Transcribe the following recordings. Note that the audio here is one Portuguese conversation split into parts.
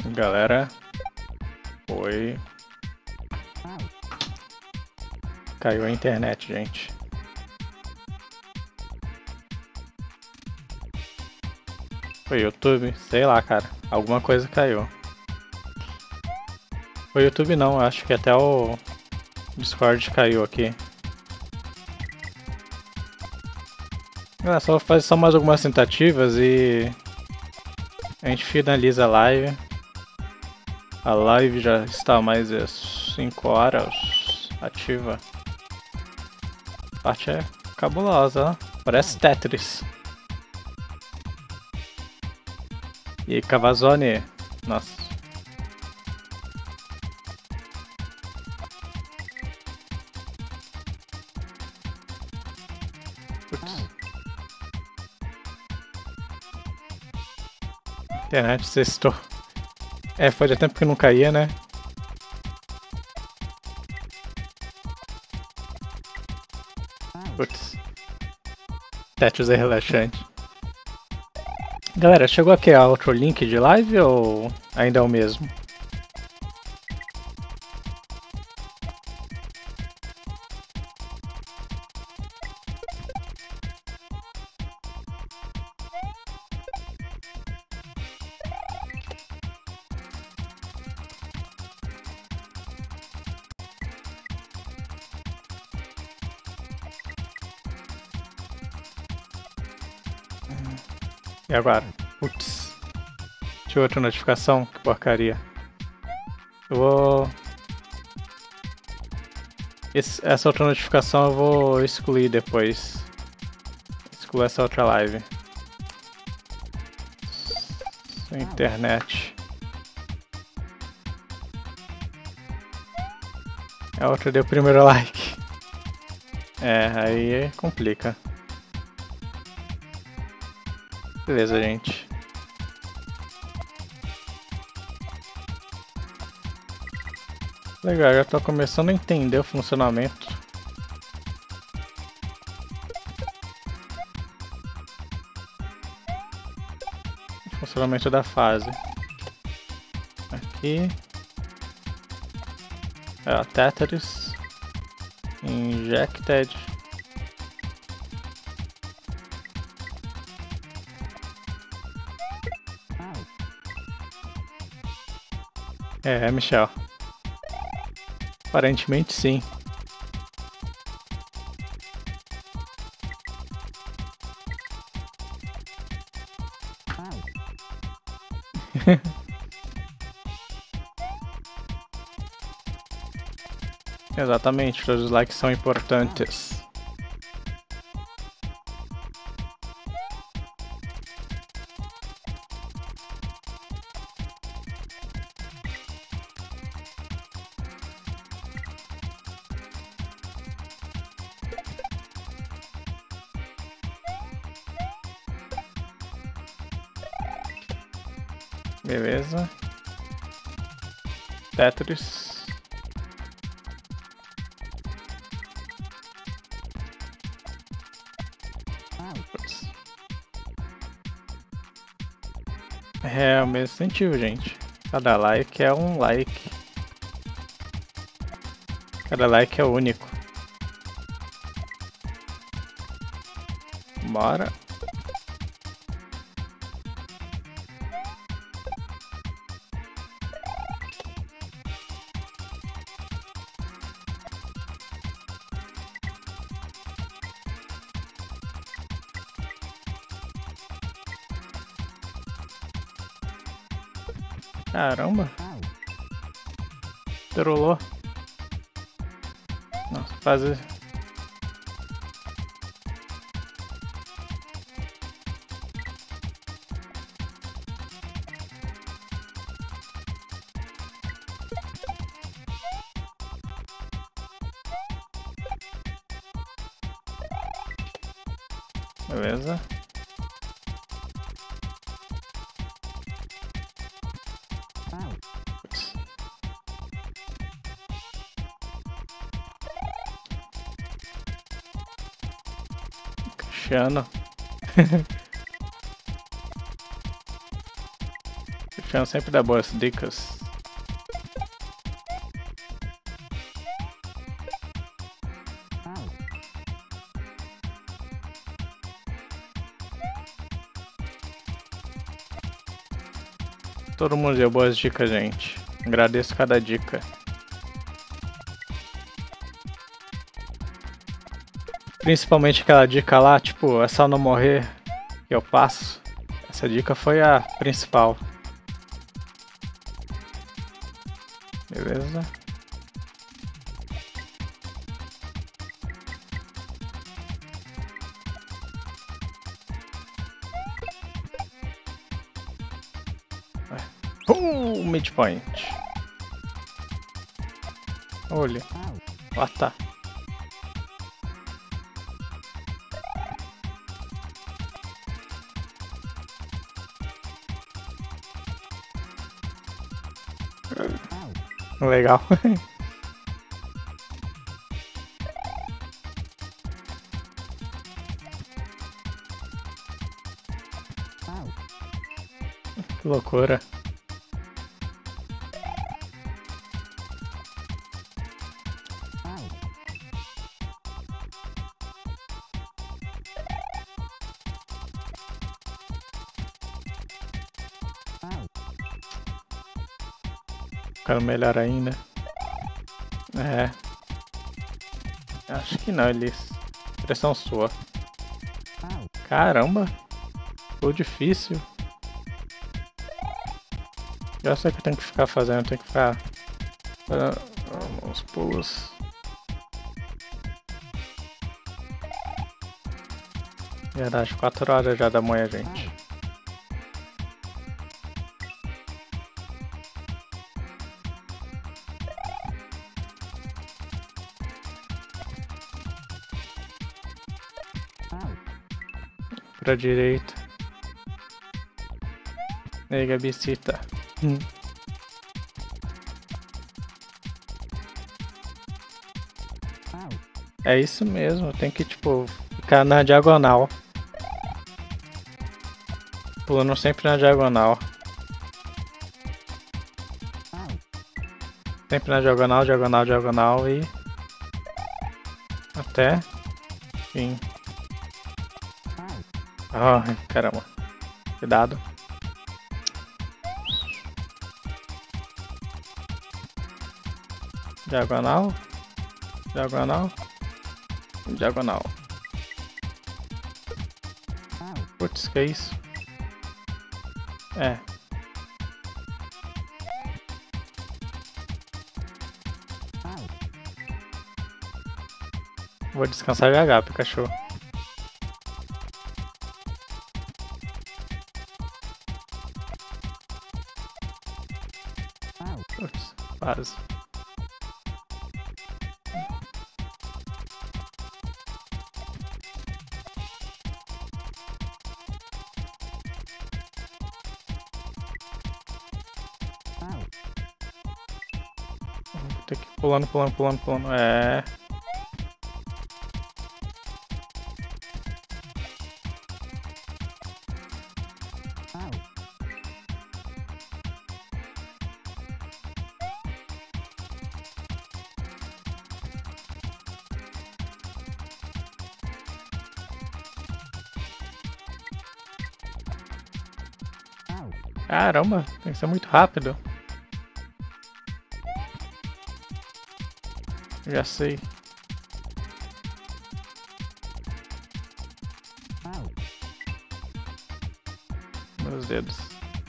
Galera, foi. Caiu a internet, gente. Foi YouTube? Sei lá, cara. Alguma coisa caiu. Foi YouTube não, acho que até o Discord caiu aqui. Só vou fazer só mais algumas tentativas e a gente finaliza a live. A live já está mais de 5 horas ativa. A parte é cabulosa, ó. Parece Tetris. E Cavazone, nossa. Putz. Internet sextou. Fazia tempo que não caía, né? Putz. Tetris é relaxante. Galera, chegou aqui a outro link de live ou ainda é o mesmo? E agora? Putz. Tinha outra notificação? Que porcaria. Eu vou... Essa outra notificação eu vou excluir depois. Excluir essa outra live. Internet. A outra deu o primeiro like. Aí complica. Beleza, gente. Legal, já tô começando a entender o funcionamento. O funcionamento da fase. Aqui. Tetris. Injected. Michel. Aparentemente sim. Exatamente, todos os likes são importantes. Beleza. Tetris. É o mesmo incentivo, gente. Cada like é um like. Cada like é único. Bora. Caramba. Trollou. Nossa, fazer. Beleza. Cristiano. Cristiano sempre dá boas dicas. Todo mundo deu boas dicas, gente. Agradeço cada dica. Principalmente aquela dica lá, tipo, é só não morrer que eu passo. Essa dica foi a principal. Beleza? Midpoint. Olha. Ah, tá. Legal. Que loucura. Ficar melhor ainda. É. Acho que não, Elis. Pressão sua. Caramba. Ficou difícil. Já sei o que eu tenho que ficar fazendo. Tem que ficar uns pulos. Verdade, 4 horas já da manhã, gente. Pra direita. E aí, Gabicita. É isso mesmo, tem que, tipo, ficar na diagonal. Pulando sempre na diagonal. Sempre na diagonal, diagonal, diagonal e... até... fim. Ai, caramba. Cuidado. Diagonal. Diagonal. Diagonal. Putz, que é isso? É. Vou descansar GH, Pikachu. Putz, quase. Vou ter que ir pulando, pulando, pulando, pulando. É. Caramba, tem que ser muito rápido. Já sei. Meus dedos.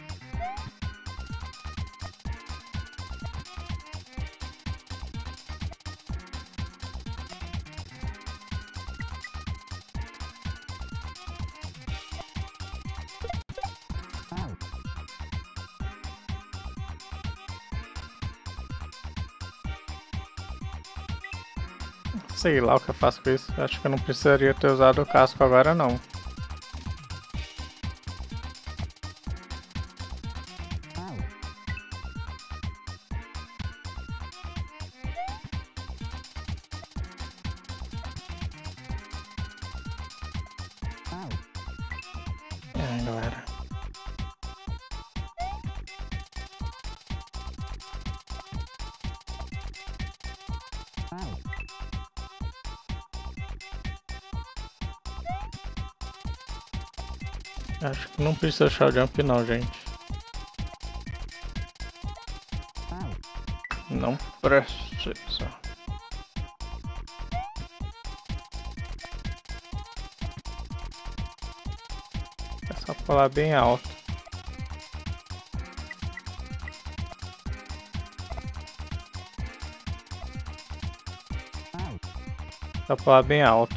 Sei lá o que eu faço com isso. Acho que eu não precisaria ter usado o casco agora não. É, galera. Acho que não precisa shell jump não, gente. Não precisa. É só pular bem alto. Só pular bem alto.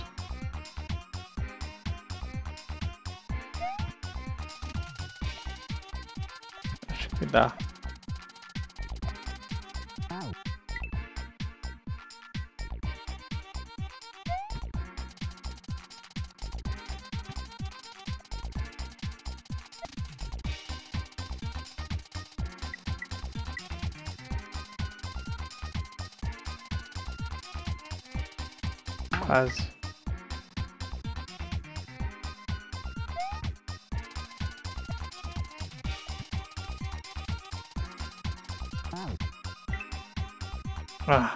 Acho que dá. Quase. Ah.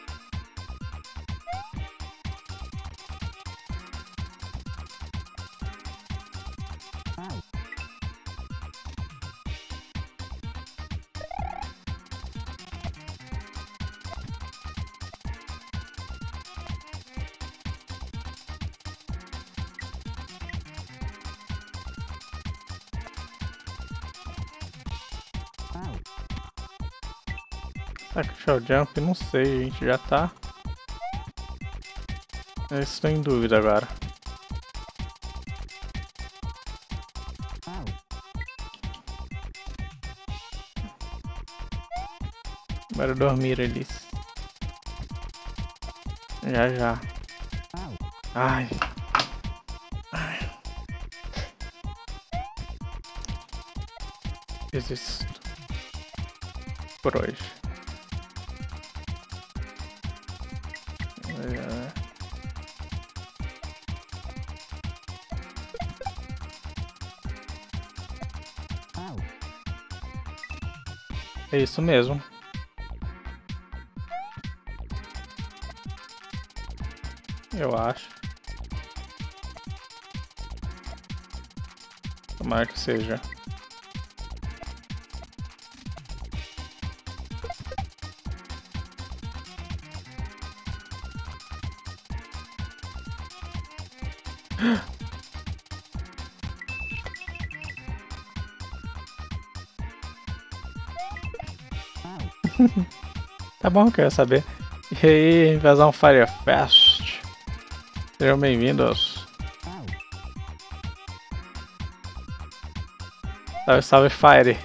Será que o shell jump? Não sei, a gente já tá. Eu estou em dúvida agora. Bora dormir, Alice. Já. Ai. Desisto. Por hoje. É isso mesmo. Eu acho. Tomara que seja. Tá bom, quero saber. E aí, invasão Firefest. Sejam bem-vindos. Salve, salve, Fire.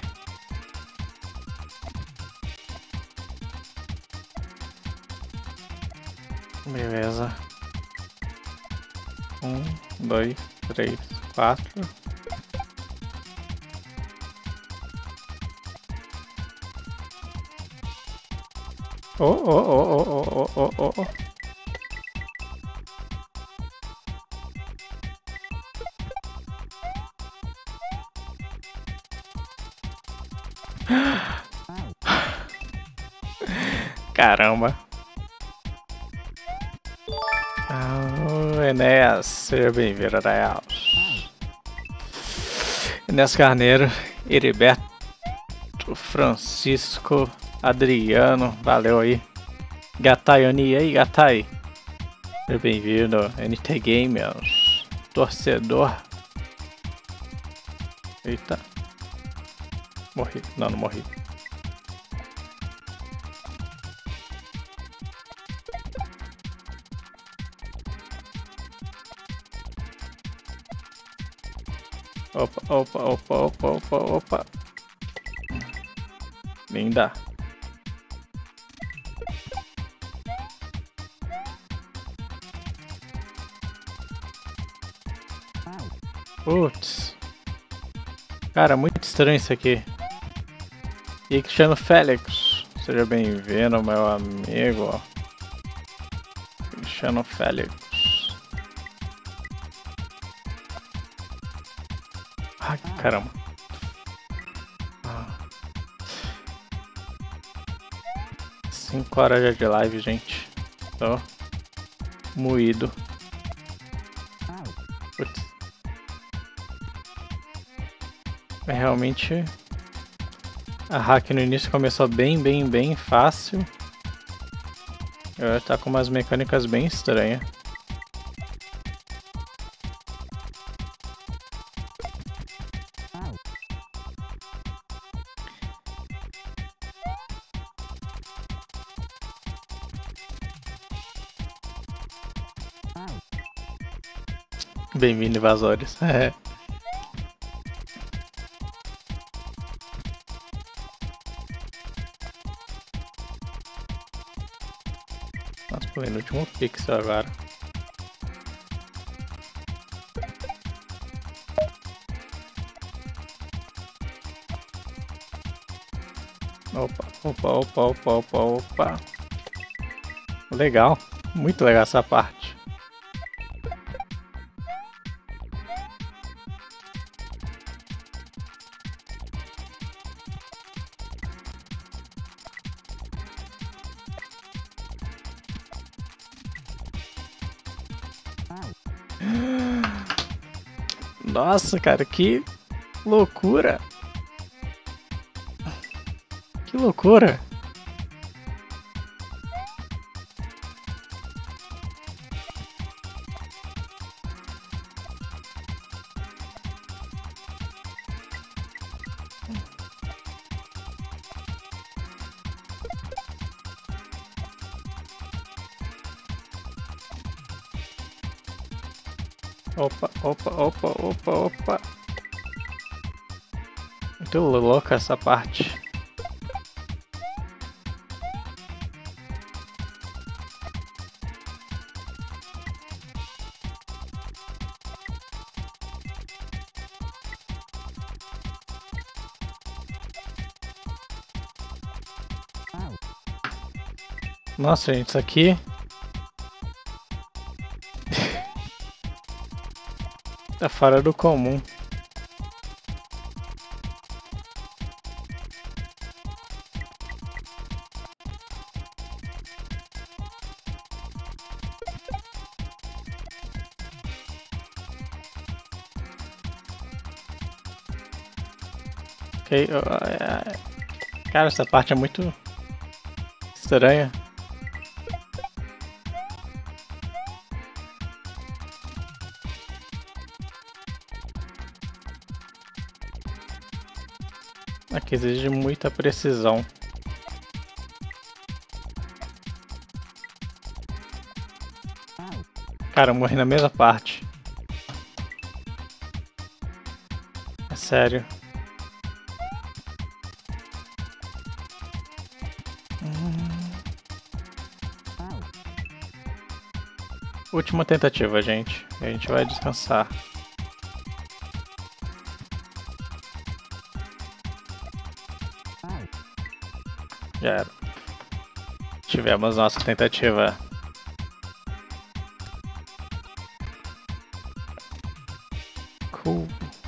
Beleza. 1, 2, 3, 4. Oh. Caramba. Enéas, seja bem-vindo, Enéas. Enéas Carneiro, Heriberto, Francisco, Adriano, valeu aí. Gataioni, aí, Gatai. Seja bem-vindo, NT Gamers, torcedor. Eita. Morri, não morri. Opa. Linda. Putz. Cara, muito estranho isso aqui. E Cristiano Félix. Seja bem-vindo, meu amigo. Cristiano Félix. Ai, caramba. 5 horas já de live, gente. Tô moído. Putz. Realmente a hack no início começou bem fácil. Agora tá com umas mecânicas bem estranhas. Bem-vindo, invasores. Nossa, pulei no último pixel agora. Opa. Legal. Muito legal essa parte. Nossa, cara, que loucura! Que loucura! Opa. Muito louca essa parte. Nossa, gente, isso aqui... tá fora do comum. Ok, cara, essa parte é muito estranha. Aqui exige muita precisão. Cara, eu morri na mesma parte. É sério. Última tentativa, gente. A gente vai descansar. Já era. Tivemos nossa tentativa. Cool.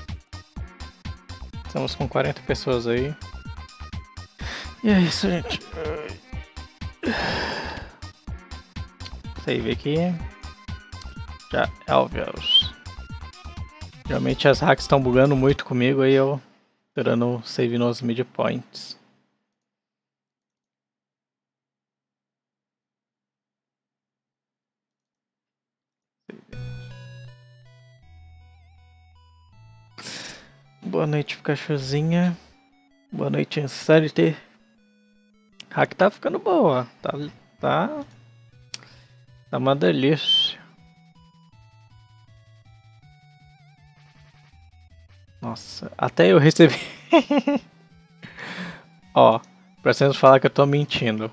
Estamos com 40 pessoas aí. E é isso, gente. Save aqui. Já Elvios. Geralmente as hacks estão bugando muito comigo, aí eu tô dando save nos midpoints. Boa noite, Pikachuzinha. Boa noite, Insanity. Hack tá ficando boa. Tá uma delícia. Nossa, até eu recebi. Ó, pra vocês falar que eu tô mentindo.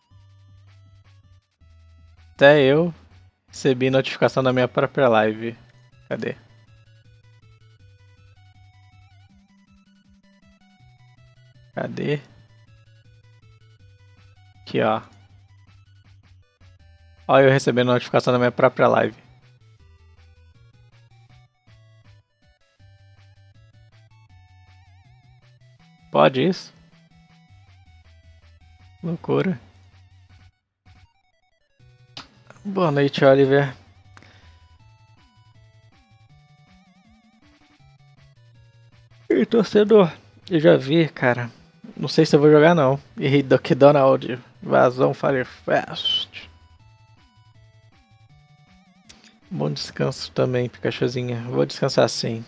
Até eu recebi notificação da minha própria live. Cadê? Cadê? Aqui, ó. Ó, eu recebendo notificação da minha própria live. Pode isso? Loucura. Boa noite, Oliver. torcedor. Eu já vi, cara. Não sei se eu vou jogar não. E Duck Donald. Vazão Firefest. Bom descanso também, Pikachuzinha. Vou descansar sim.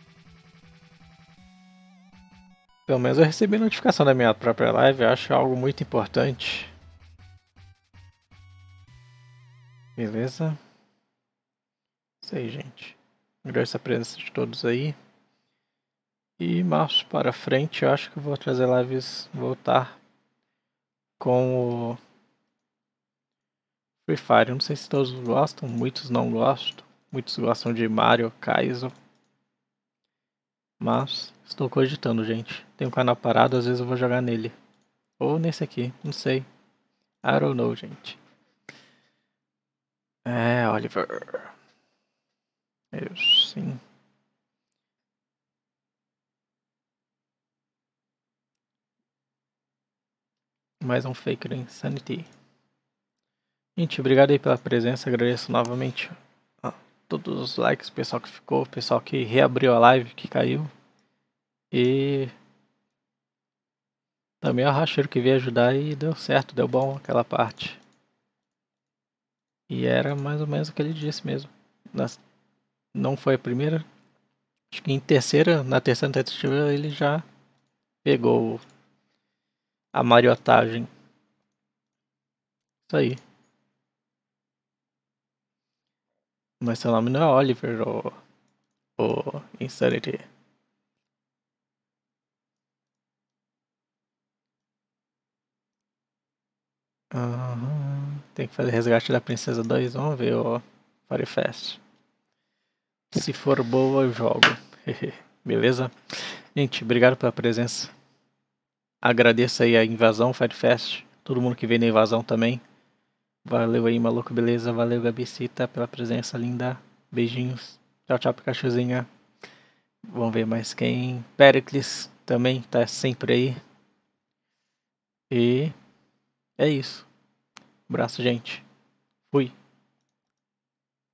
Pelo menos eu recebi notificação da minha própria live. Eu acho algo muito importante. Beleza? Isso aí, gente. Agradeço a presença de todos aí. E março para frente, eu acho que eu vou trazer lives, voltar com o Free Fire. Eu não sei se todos gostam, muitos não gostam. Muitos gostam de Mario, Kaizo. Mas estou cogitando, gente. Tem um canal parado, às vezes eu vou jogar nele. Ou nesse aqui, não sei. I don't know, gente. É, Oliver. Eu sim. Mais um Faker Insanity. Gente, obrigado aí pela presença. Agradeço novamente a todos os likes, pessoal que ficou, pessoal que reabriu a live, que caiu. E também o Racheiro que veio ajudar e deu certo, deu bom aquela parte. E era mais ou menos o que ele disse mesmo. Não foi a primeira. Acho que na terceira tentativa ele já pegou a mariotagem. Isso aí. Mas seu nome não é Oliver ou Insanity. Tem que fazer resgate da Princesa 2. Vamos ver o Firefest. Se for boa, eu jogo. Beleza? Gente, obrigado pela presença. Agradeço aí a invasão Firefest. Todo mundo que veio na invasão também. Valeu aí, maluco, beleza? Valeu, Gabicita, pela presença linda. Beijinhos. Tchau, tchau, Pikachuzinha. Vamos ver mais quem. Pericles também tá sempre aí. E é isso. Abraço, gente. Fui.